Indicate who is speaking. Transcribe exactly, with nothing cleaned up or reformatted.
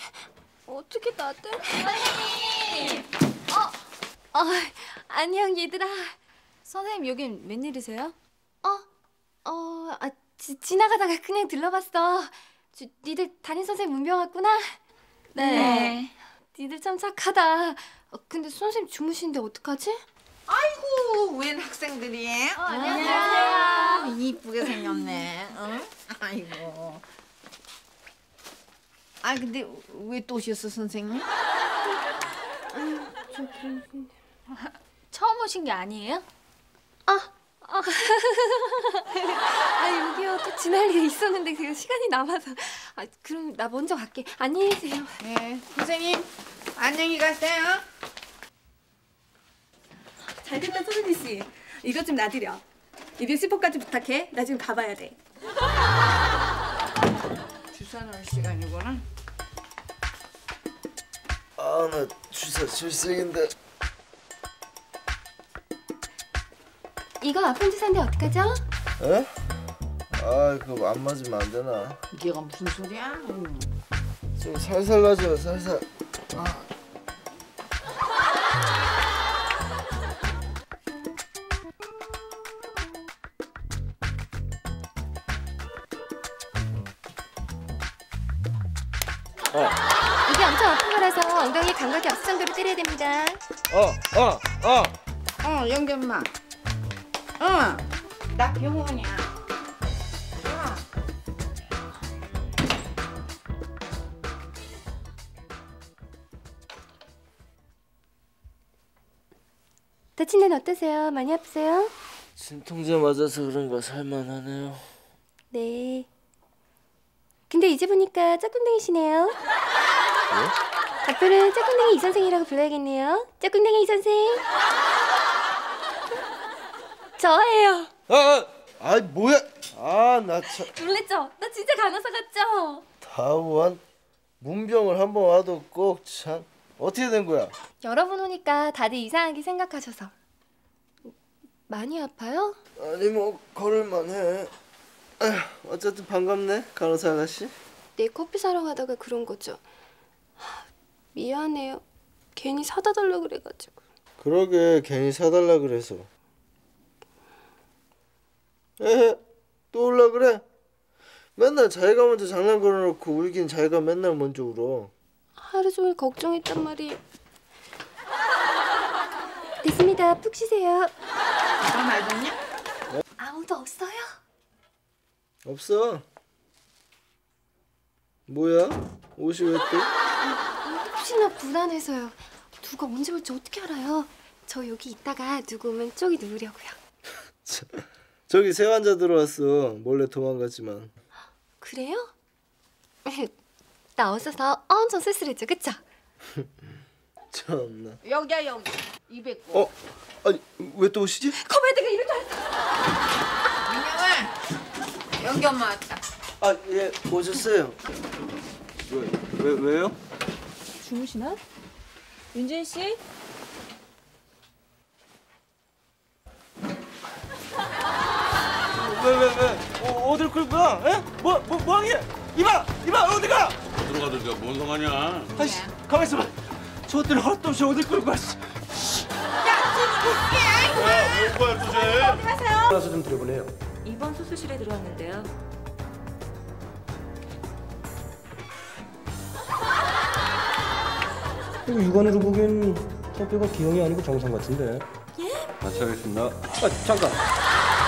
Speaker 1: 어떻게 나들? 선생님! 어, 어, 안녕 얘들아.
Speaker 2: 선생님 여긴 웬일이세요?
Speaker 1: 어, 어, 아, 지, 지나가다가 그냥 들러봤어. 주, 니들 담임 선생님 문병 왔구나?
Speaker 2: 네. 네.
Speaker 1: 니들 참 착하다. 어, 근데 선생님 주무시는데 어떡하지?
Speaker 3: 아이고, 웬 학생들이?
Speaker 1: 어, 안녕하세요.
Speaker 3: 어, 이쁘게 생겼네. 어? 아이고. 아 근데 왜 또 오셨어, 선생님?
Speaker 2: 처음 오신 게 아니에요?
Speaker 1: 아, 아, 아 여기요 또 지날 일이 있었는데 그 시간이 남아서. 아 그럼 나 먼저 갈게. 안녕히 계세요.
Speaker 3: 네, 선생님 안녕히 가세요.
Speaker 4: 잘됐다 소준이 씨. 이것 좀 놔드려. 이제 스포까지 부탁해. 나 지금 가봐야 돼.
Speaker 3: 주사 넣을 시간이구나.
Speaker 5: 아, 나 주사 질색인데.
Speaker 1: 이거 아픈 주사인데 어떡하죠?
Speaker 5: 에? 아, 그거 안 맞으면 안 되나?
Speaker 3: 네가 무슨 소리야?
Speaker 5: 좀 살살 나죠, 살살. 아.
Speaker 1: 어. 이게 엄청 아픈 거라서 엉덩이 감각이 없을 정도로 때려야 됩니다.
Speaker 5: 어, 어, 어.
Speaker 3: 어, 영겸마. 어, 나 병원이야. 어.
Speaker 1: 다친 데는 어떠세요? 많이 아프세요?
Speaker 5: 진통제 맞아서 그런가 살만하네요.
Speaker 1: 네. 근데 이제 보니까 짝꿍댕이시네요.
Speaker 5: 네?
Speaker 1: 앞으로는 짝꿍댕이 이 선생이라고 불러야겠네요. 짝꿍댕이 이 선생. 저예요.
Speaker 5: 아, 아, 아 뭐야? 아, 나 참.
Speaker 1: 놀랬죠? 나 진짜 간호사 같죠?
Speaker 5: 다원 문병을 한 번 와도 꼭 참. 어떻게 된 거야?
Speaker 1: 여러 분 오니까 다들 이상하게 생각하셔서. 많이 아파요?
Speaker 5: 아니 뭐 걸을만해. 아휴, 어쨌든 반갑네 간호사 아가씨.
Speaker 1: 내 커피 사러 가다가 그런 거죠. 하, 미안해요. 괜히 사다 달라고 그래가지고.
Speaker 5: 그러게 괜히 사달라 그래서. 에헤 또 올라 그래? 맨날 자기가 먼저 장난 걸어놓고 울긴 자기가 맨날 먼저 울어.
Speaker 1: 하루 종일 걱정했단 말이에요. 됐습니다. 푹 쉬세요.
Speaker 3: 나 맞았냐?
Speaker 5: 네?
Speaker 1: 아무도 없어요?
Speaker 5: 없어. 뭐야? 옷이 왜 또?
Speaker 1: 혹시나 불안해서요. 누가 언제 올지 어떻게 알아요? 저 여기 있다가 누구 오면 쪽이 누우려고요.
Speaker 5: 저기 새 환자 들어왔어. 몰래 도망갔지만.
Speaker 1: 그래요? 나 없어서 엄청 쓸쓸했죠, 그쵸?
Speaker 5: 참나.
Speaker 3: 여기야 여기. 이백구.
Speaker 5: 어? 아니 왜 또 오시지?
Speaker 1: 커맨드가 이럴 줄 알았어.
Speaker 3: 민영아, 영겸마 왔다.
Speaker 5: 아 예 오셨어요. 왜, 왜 왜요?
Speaker 4: 주무시나? 윤진 씨?
Speaker 5: 왜 왜 왜? 어, 어딜 끌고 가? 에? 뭐, 뭐, 뭐하게? 이봐! 이봐! 어디가?
Speaker 6: 들어가든가 뭔 상관이야.
Speaker 5: 아이씨 가만 있어봐. 저들 헛도 없이 어딜 끌고 가?
Speaker 6: 야, 뭔 거야 도대체?
Speaker 4: 어디 가세요?
Speaker 5: 전화서 좀 드려보내요.
Speaker 4: 이번 수술실에 들어왔는데요.
Speaker 7: 이거 육안으로 보기엔 턱뼈가 기형이 아니고 정상 같은데.
Speaker 6: 같이 하겠습니다.
Speaker 7: 아 잠깐.